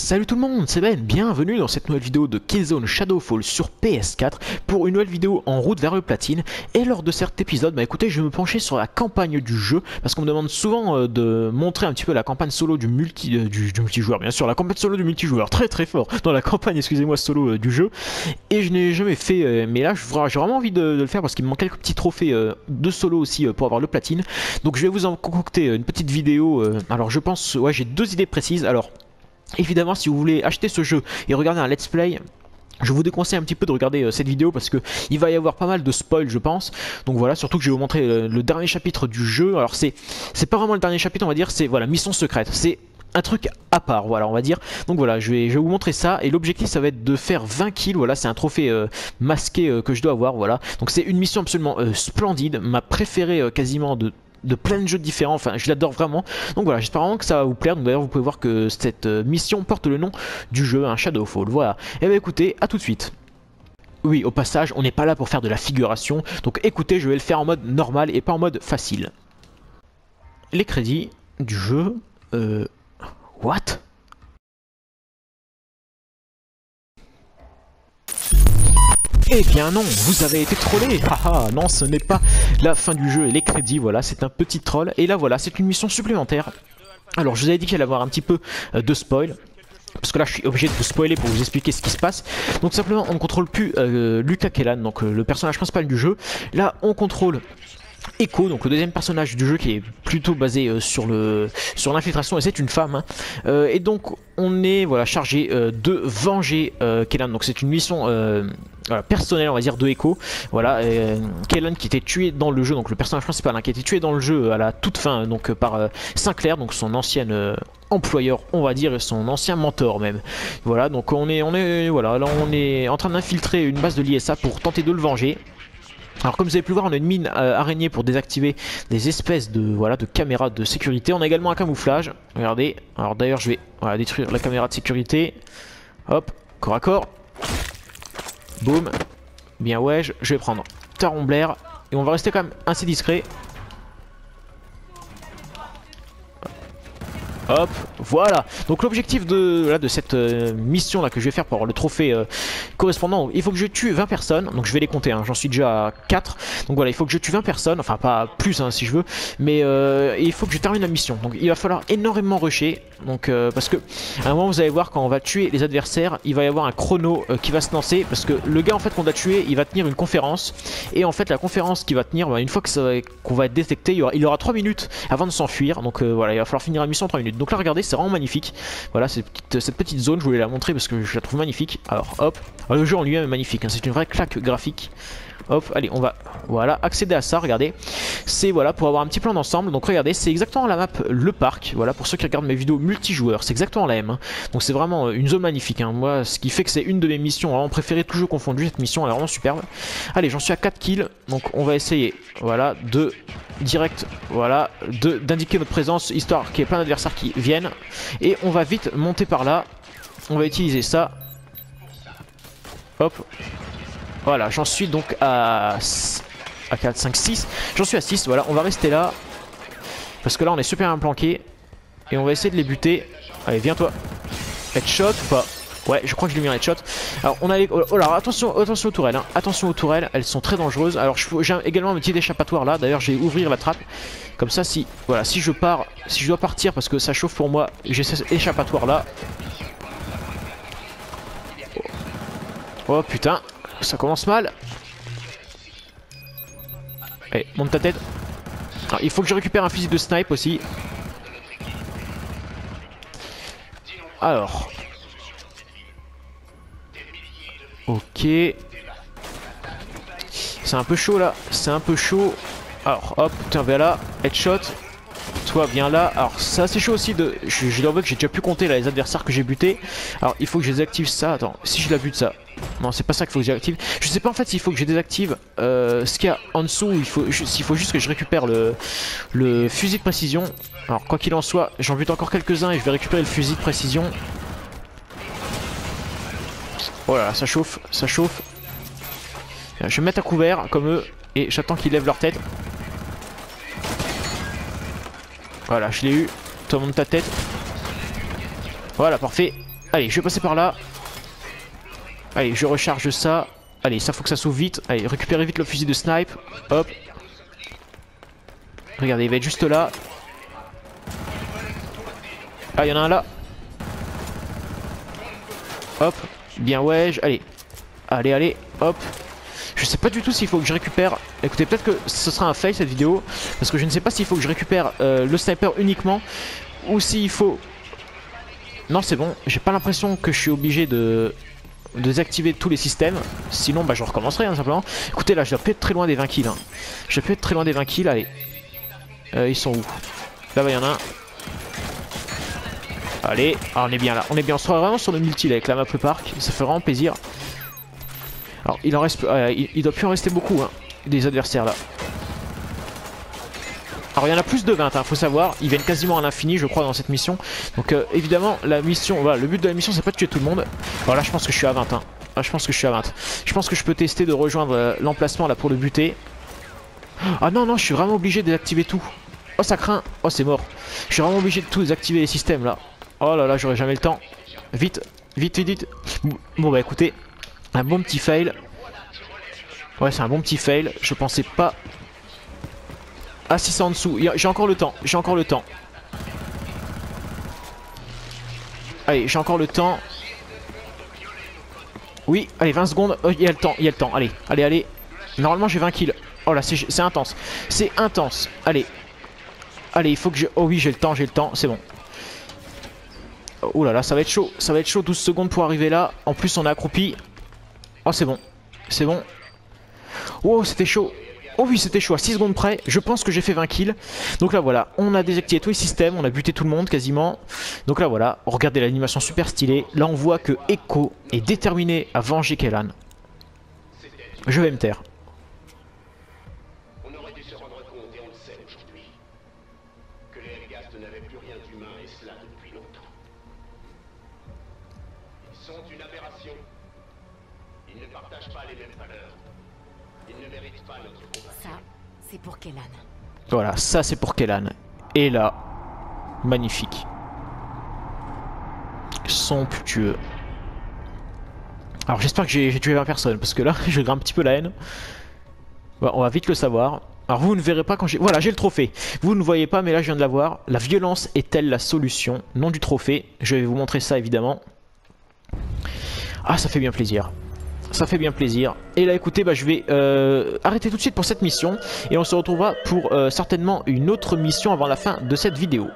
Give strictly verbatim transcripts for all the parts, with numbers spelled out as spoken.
Salut tout le monde, c'est Ben, bienvenue dans cette nouvelle vidéo de Killzone Shadowfall sur P S quatre pour une nouvelle vidéo en route vers le platine. Et lors de cet épisode, bah écoutez, je vais me pencher sur la campagne du jeu parce qu'on me demande souvent euh, de montrer un petit peu la campagne solo du, multi, euh, du, du multijoueur, bien sûr, la campagne solo du multijoueur, très très fort dans la campagne, excusez-moi, solo euh, du jeu. Et je n'ai jamais fait, euh, mais là j'ai vraiment envie de, de le faire parce qu'il me manque quelques petits trophées euh, de solo aussi euh, pour avoir le platine. Donc je vais vous en concocter une petite vidéo, euh, alors je pense, ouais j'ai deux idées précises, alors... Évidemment, si vous voulez acheter ce jeu et regarder un let's play, je vous déconseille un petit peu de regarder euh, cette vidéo parce que il va y avoir pas mal de spoil, je pense. Donc voilà, surtout que je vais vous montrer euh, le dernier chapitre du jeu. Alors c'est c'est pas vraiment le dernier chapitre, on va dire, c'est voilà, mission secrète. C'est un truc à part, voilà, on va dire. Donc voilà, je vais, je vais vous montrer ça. Et l'objectif, ça va être de faire vingt kills. Voilà, c'est un trophée euh, masqué euh, que je dois avoir, voilà. Donc c'est une mission absolument euh, splendide, ma préférée euh, quasiment de de plein de jeux différents, enfin je l'adore vraiment. Donc voilà, j'espère vraiment que ça va vous plaire. Donc d'ailleurs vous pouvez voir que cette euh, mission porte le nom du jeu, un Shadowfall, voilà. Et bien écoutez, à tout de suite. Oui, au passage, on n'est pas là pour faire de la figuration, donc écoutez, je vais le faire en mode normal et pas en mode facile. Les crédits du jeu... Euh... What ? Eh bien non, vous avez été trollé. Haha, non, ce n'est pas la fin du jeu et les crédits, voilà, c'est un petit troll. Et là voilà, c'est une mission supplémentaire. Alors je vous avais dit qu'il allait y avoir un petit peu de spoil, parce que là je suis obligé de vous spoiler pour vous expliquer ce qui se passe. Donc simplement on ne contrôle plus euh, Lucas Kellan, donc euh, le personnage principal du jeu. Là on contrôle Echo, donc le deuxième personnage du jeu qui est plutôt basé euh, sur le sur l'infiltration, et c'est une femme. Hein. Euh, et donc on est voilà chargé euh, de venger euh, Kellan. Donc c'est une mission euh, voilà, personnelle, on va dire, de Echo. Voilà, euh, Kellan qui était tué dans le jeu, donc le personnage principal hein, qui a été tué dans le jeu à la toute fin, donc par euh, Sinclair, donc son ancienne euh, employeur, on va dire, et son ancien mentor même. Voilà, donc on est on est voilà, là on est en train d'infiltrer une base de l'I S A pour tenter de le venger. Alors comme vous avez pu le voir, on a une mine euh, araignée pour désactiver des espèces de voilà de caméras de sécurité. On a également un camouflage. Regardez. Alors d'ailleurs je vais voilà, détruire la caméra de sécurité. Hop, corps à corps. Boum. Bien ouais, je, je vais prendre Taron Blair. Et on va rester quand même assez discret. Hop, voilà. Donc l'objectif de, là, de cette euh, mission là que je vais faire pour avoir le trophée euh, correspondant, il faut que je tue vingt personnes. Donc je vais les compter, hein. J'en suis déjà à quatre. Donc voilà, il faut que je tue vingt personnes. Enfin pas plus hein, si je veux. Mais euh, il faut que je termine la mission. Donc il va falloir énormément rusher. Donc euh, parce que à un moment vous allez voir, quand on va tuer les adversaires, il va y avoir un chrono euh, qui va se lancer. Parce que le gars en fait qu'on doit tuer, il va tenir une conférence. Et en fait la conférence qu'il va tenir, bah, une fois que qu'on va être détecté, il y aura, il aura trois minutes avant de s'enfuir. Donc euh, voilà, il va falloir finir la mission en trois minutes. Donc là regardez, c'est vraiment magnifique. Voilà, cette petite, cette petite zone, je voulais la montrer parce que je la trouve magnifique. Alors hop, alors, le jeu en lui-même est magnifique, hein. C'est une vraie claque graphique. Hop, allez, on va voilà accéder à ça, regardez. C'est voilà pour avoir un petit plan d'ensemble. Donc regardez, c'est exactement la map le parc. Voilà, pour ceux qui regardent mes vidéos multijoueurs, c'est exactement la même. Hein. Donc c'est vraiment une zone magnifique. Hein. Moi, ce qui fait que c'est une de mes missions vraiment préférées, toujours confondue. Cette mission, elle est vraiment superbe. Allez, j'en suis à quatre kills. Donc on va essayer, voilà, de direct, voilà, de d'indiquer notre présence, histoire qu'il y ait plein d'adversaires qui viennent. Et on va vite monter par là. On va utiliser ça. Hop. Voilà, j'en suis donc à, à quatre, cinq, six. J'en suis à six, voilà, on va rester là. Parce que là, on est super bien planqué. Et on va essayer de les buter. Allez, viens toi. Headshot ou pas? Ouais, je crois que je l'ai mis un headshot. Alors, on a les... Oh, oh là, attention, attention aux tourelles. Hein. Attention aux tourelles, elles sont très dangereuses. Alors, j'ai également un petit échappatoire là. D'ailleurs, je vais ouvrir la trappe. Comme ça, si... Voilà, si je pars... Si je dois partir parce que ça chauffe pour moi, j'ai cet échappatoire là. Oh putain, ça commence mal. Allez, monte ta tête. Alors, il faut que je récupère un fusil de snipe aussi. Alors. Ok. C'est un peu chaud là. C'est un peu chaud. Alors hop, tiens, viens là. Headshot. Toi, viens là. Alors c'est assez chaud aussi de... Je, je dois avouer que j'ai déjà pu compter là les adversaires que j'ai butés. Alors il faut que je désactive ça. Attends, si je la bute ça. Non, c'est pas ça qu'il faut que je désactive. Je sais pas en fait s'il faut que je désactive euh, ce qu'il y a en dessous. Il faut, il faut juste que je récupère le, le fusil de précision. Alors quoi qu'il en soit, j'en bute encore quelques-uns et je vais récupérer le fusil de précision. Oh là là, ça chauffe, ça chauffe. Je vais me mettre à couvert comme eux et j'attends qu'ils lèvent leur tête. Voilà, je l'ai eu. Toi, monte ta tête. Voilà, parfait. Allez, je vais passer par là. Allez, je recharge ça. Allez, ça faut que ça s'ouvre vite. Allez, récupérez vite le fusil de snipe. Hop. Regardez, il va être juste là. Ah, il y en a un là. Hop. Bien, ouais. Allez. Allez, allez. Hop. Je sais pas du tout s'il faut que je récupère. Écoutez, peut-être que ce sera un fail cette vidéo. Parce que je ne sais pas s'il faut que je récupère euh, le sniper uniquement. Ou s'il faut... Non, c'est bon. J'ai pas l'impression que je suis obligé de... de désactiver tous les systèmes. Sinon, bah, je recommencerai, hein, simplement. Écoutez, là, je dois pas être très loin des vingt kills. Hein. Je dois pas être très loin des vingt kills. Allez. Euh, ils sont où? Là-bas, il y en a un. Allez. Ah, on est bien là. On est bien. On sera vraiment sur le multi avec la map le parc. Ça fait vraiment plaisir. Alors, il en reste... Euh, il, il doit plus en rester beaucoup, hein, des adversaires, là. Alors il y en a plus de vingt, hein, faut savoir, ils viennent quasiment à l'infini je crois dans cette mission. Donc euh, évidemment la mission, voilà, le but de la mission c'est pas de tuer tout le monde. Alors là je pense que je suis à vingt, hein. Là, je pense que je suis à vingt. Je pense que je peux tester de rejoindre euh, l'emplacement là pour le buter. Ah non non, je suis vraiment obligé de désactiver tout. Oh ça craint, oh c'est mort. Je suis vraiment obligé de tout désactiver les systèmes là. Oh là là, j'aurai jamais le temps. Vite, vite, vite, vite. Bon bah écoutez, un bon petit fail. Ouais c'est un bon petit fail, je pensais pas... Ah si c'est en dessous, j'ai encore le temps, j'ai encore le temps. Allez, j'ai encore le temps. Oui, allez, vingt secondes, oh, il y a le temps, il y a le temps, allez, allez, allez. Normalement j'ai vingt kills. Oh là, c'est intense, c'est intense, allez. Allez, il faut que je... Oh oui, j'ai le temps, j'ai le temps, c'est bon. Oh là là, ça va être chaud, ça va être chaud, douze secondes pour arriver là. En plus on est accroupi. Oh c'est bon, c'est bon. Oh c'était chaud. Oh oui c'était chaud, à six secondes près, je pense que j'ai fait vingt kills. Donc là voilà, on a désactivé tous les systèmes, on a buté tout le monde quasiment. Donc là voilà, regardez l'animation super stylée. Là on voit que Echo est déterminé à venger Kellan. Je vais me taire. On aurait dû se rendre compte, et on le sait aujourd'hui, que les Helghast n'avaient plus rien d'humain, et cela depuis longtemps. Ils sont une aberration. Ils ne partagent pas les mêmes valeurs. Ils ne méritent pas notre compassion. Ça, c'est pour Kellan. Voilà, ça c'est pour Kellan. Et là, magnifique. Somptueux. Alors j'espère que j'ai tué vingt personnes, parce que là, je grimpe un petit peu la haine. Bon, on va vite le savoir. Alors vous ne verrez pas quand j'ai... Voilà, j'ai le trophée. Vous ne voyez pas, mais là je viens de l'avoir. La violence est-elle la solution? Nom du trophée. Je vais vous montrer ça évidemment. Ah, ça fait bien plaisir. Ça fait bien plaisir. Et là écoutez, bah, je vais euh, arrêter tout de suite pour cette mission. Et on se retrouvera pour euh, certainement une autre mission avant la fin de cette vidéo.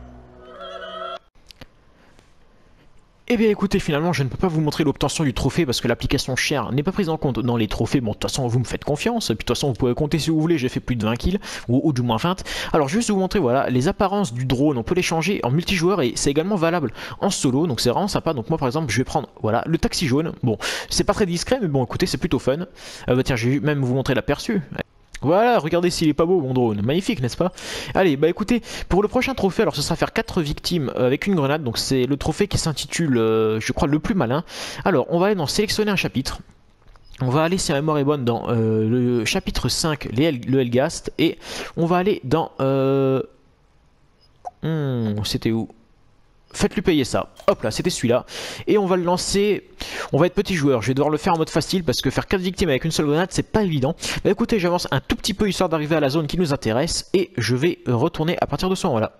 Eh bien écoutez, finalement je ne peux pas vous montrer l'obtention du trophée parce que l'application Share n'est pas prise en compte dans les trophées. Bon, de toute façon vous me faites confiance, puis de toute façon vous pouvez compter si vous voulez, j'ai fait plus de vingt kills, ou, ou du moins vingt. Alors juste vous montrer, voilà, les apparences du drone, on peut les changer en multijoueur et c'est également valable en solo, donc c'est vraiment sympa. Donc moi par exemple je vais prendre, voilà, le taxi jaune. Bon, c'est pas très discret mais bon écoutez, c'est plutôt fun. Euh, bah tiens, je vais même vous montrer l'aperçu. Voilà, regardez s'il est pas beau mon drone, magnifique n'est-ce pas? Allez, bah écoutez, pour le prochain trophée, alors ce sera faire quatre victimes avec une grenade, donc c'est le trophée qui s'intitule, euh, je crois, le plus malin. Alors, on va aller dans sélectionner un chapitre. On va aller, si ma mémoire est bonne, dans euh, le chapitre cinq, les, le Helghast, et on va aller dans... Euh... Hmm, c'était où? Faites-lui payer ça. Hop là, c'était celui-là. Et on va le lancer. On va être petit joueur. Je vais devoir le faire en mode facile parce que faire quatre victimes avec une seule grenade, c'est pas évident. Bah écoutez, j'avance un tout petit peu histoire d'arriver à la zone qui nous intéresse. Et je vais retourner à partir de ce moment-là.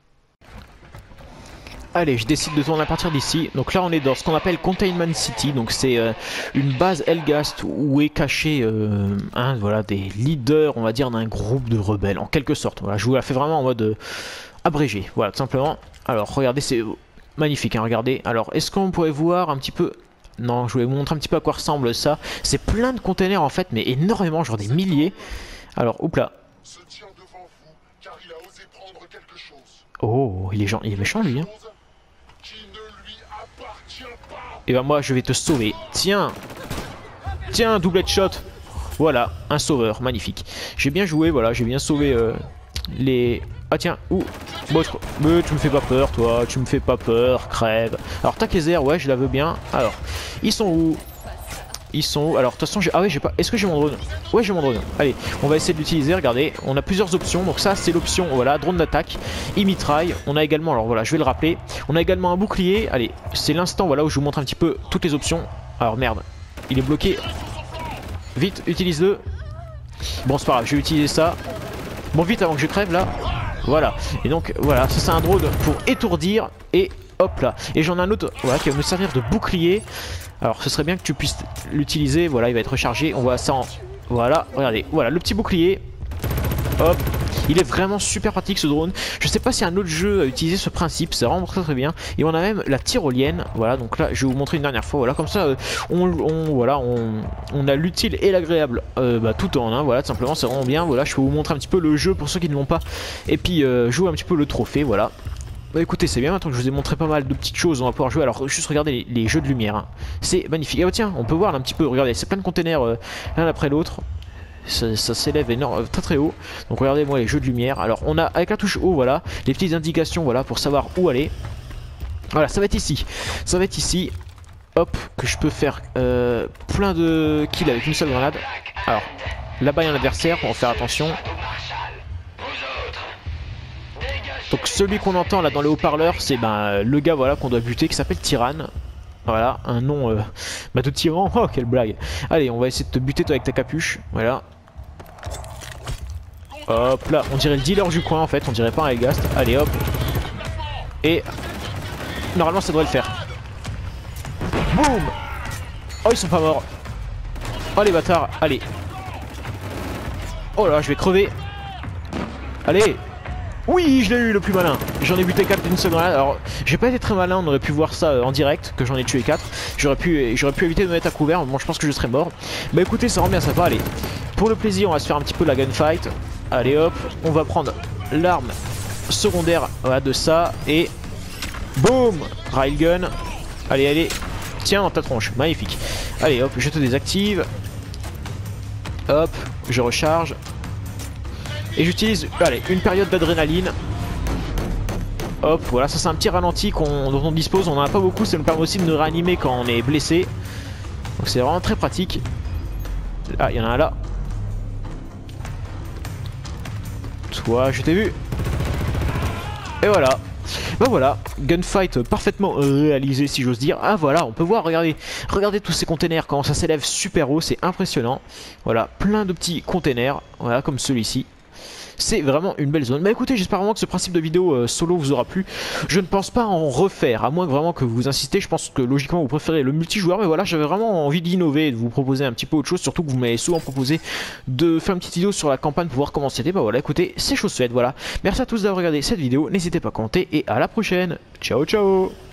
Allez, je décide de tourner à partir d'ici. Donc là, on est dans ce qu'on appelle Containment City. Donc c'est euh, une base Helghast où est caché euh, un, voilà, des leaders, on va dire, d'un groupe de rebelles, en quelque sorte. Voilà, je vous la fais vraiment en mode euh, abrégé. Voilà, tout simplement. Alors, regardez, c'est magnifique, hein, regardez. Alors, est-ce qu'on pourrait voir un petit peu... Non, je vais vous montrer un petit peu à quoi ressemble ça. C'est plein de containers, en fait, mais énormément, genre des milliers. Alors, oups là. Oh, il est, genre, il est méchant, lui, hein. Et ben moi, je vais te sauver. Tiens. Tiens, double headshot. Voilà, un sauveur, magnifique. J'ai bien joué, voilà, j'ai bien sauvé euh, les... Ah tiens, ouh, bon, je... mais tu me fais pas peur toi, tu me fais pas peur, crève. Alors ta Kaiser, ouais je la veux bien. Alors, ils sont où? Ils sont où? Alors de toute façon j'ai... Ah ouais j'ai pas... Est-ce que j'ai mon drone? Ouais j'ai mon drone. Allez on va essayer de l'utiliser, regardez. On a plusieurs options. Donc ça c'est l'option, voilà, drone d'attaque. Il mitraille. On a également, alors voilà je vais le rappeler. On a également un bouclier. Allez c'est l'instant voilà où je vous montre un petit peu toutes les options. Alors merde. Il est bloqué. Vite utilise-le. Bon c'est pas grave je vais utiliser ça. Bon vite avant que je crève là. Voilà. Et donc voilà ça c'est un drone pour étourdir. Et hop là. Et j'en ai un autre voilà, qui va me servir de bouclier. Alors ce serait bien que tu puisses l'utiliser. Voilà il va être rechargé. On voit ça en... Voilà regardez. Voilà le petit bouclier. Hop. Il est vraiment super pratique ce drone. Je sais pas si un autre jeu a utilisé ce principe. C'est vraiment très très bien. Et on a même la tyrolienne. Voilà donc là je vais vous montrer une dernière fois. Voilà comme ça euh, on, on, voilà, on, on a l'utile et l'agréable euh, bah, tout en un. Voilà tout simplement c'est vraiment bien. Voilà je peux vous montrer un petit peu le jeu pour ceux qui ne l'ont pas. Et puis euh, jouer un petit peu le trophée. Voilà. Bah écoutez c'est bien maintenant que je vous ai montré pas mal de petites choses. On va pouvoir jouer. Alors juste regardez les, les jeux de lumière hein. C'est magnifique. Ah tiens on peut voir là, un petit peu. Regardez c'est plein de containers euh, l'un après l'autre. Ça, ça s'élève énorme, très très haut. Donc regardez moi les jeux de lumière. Alors on a avec la touche haut voilà les petites indications voilà pour savoir où aller. Voilà ça va être ici. Ça va être ici. Hop que je peux faire euh, plein de kills avec une seule grenade. Alors là-bas il y a un adversaire pour en faire attention. Donc celui qu'on entend là dans les haut-parleurs c'est ben le gars voilà qu'on doit buter qui s'appelle Tyrann. Voilà, un nom euh, bah, de tyran. Oh, quelle blague. Allez, on va essayer de te buter toi avec ta capuche. Voilà. Hop là, on dirait le dealer du coin en fait. On dirait pas un Elgast. Allez, hop. Et normalement, ça devrait le faire. Boum. Oh, ils sont pas morts. Oh, les bâtards. Allez. Oh là, je vais crever. Allez. Oui, je l'ai eu le plus malin. J'en ai buté quatre d'une seconde. Alors, j'ai pas été très malin. On aurait pu voir ça en direct, que j'en ai tué quatre. J'aurais pu, j'aurais pu éviter de me mettre à couvert. Bon, je pense que je serais mort. Bah écoutez, ça rend bien sympa. Allez, pour le plaisir, on va se faire un petit peu la gunfight. Allez hop, on va prendre l'arme secondaire voilà, de ça. Et boum, railgun. Allez, allez. Tiens, dans ta tronche. Magnifique. Allez hop, je te désactive. Hop, je recharge. Et j'utilise, allez, une période d'adrénaline. Hop, voilà, ça c'est un petit ralenti qu'on, dont on dispose. On n'en a pas beaucoup, ça nous permet aussi de nous réanimer quand on est blessé. Donc c'est vraiment très pratique. Ah, il y en a un là. Toi, je t'ai vu. Et voilà. Bah voilà, gunfight parfaitement réalisé si j'ose dire. Ah voilà, on peut voir, regardez, regardez tous ces containers quand ça s'élève super haut, c'est impressionnant. Voilà, plein de petits containers, voilà, comme celui-ci. C'est vraiment une belle zone. Bah écoutez, j'espère vraiment que ce principe de vidéo euh, solo vous aura plu. Je ne pense pas en refaire, à moins que vraiment que vous insistez. Je pense que logiquement vous préférez le multijoueur. Mais voilà, j'avais vraiment envie d'innover et de vous proposer un petit peu autre chose. Surtout que vous m'avez souvent proposé de faire une petite vidéo sur la campagne pour voir comment c'était. Bah voilà, écoutez, c'est chose faite, voilà. Merci à tous d'avoir regardé cette vidéo. N'hésitez pas à commenter et à la prochaine. Ciao, ciao.